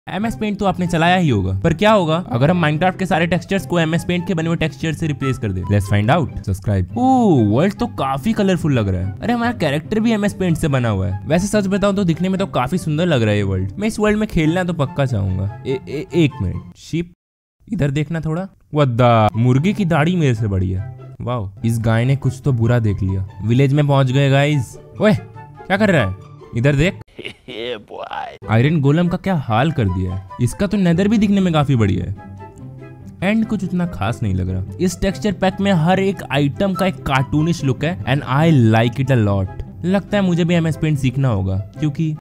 MS paint तो आपने चलाया ही होगा, पर क्या होगा अगर हम माइनक्राफ्ट के सारे टेक्सचर्स को MS पेंट के बने हुए टेक्सचर से रिप्लेस कर दे? Let's find out. Subscribe. Oh, world तो काफी कलरफुल लग रहा है। अरे हमारा कैरेक्टर भी MS पेंट से बना हुआ है। वैसे सच बताऊं तो दिखने में तो काफी सुंदर लग रहा है ये वर्ल्ड। मैं इस वर्ल्ड में खेलना तो पक्का चाहूंगा। एक मिनट, शिप इधर देखना थोड़ा। वद्दा, मुर्गे की दाढ़ी मेरे से बड़ी है। वाओ, इस गाय ने कुछ तो बुरा देख लिया। विलेज में पहुंच गए गाइस। ओए, क्या कर रहा है? इधर देख। आयरन गोलम का क्या हाल कर दिया है। इसका तो नेदर भी दिखने में काफी बढ़िया है। एंड कुछ उतना खास नहीं लग रहा। इस टेक्सचर पैक में हर एक आइटम का एक कार्टूनिश लुक है and I like it a lot. लगता है मुझे भी MS पेंट सीखना होगा, क्योंकि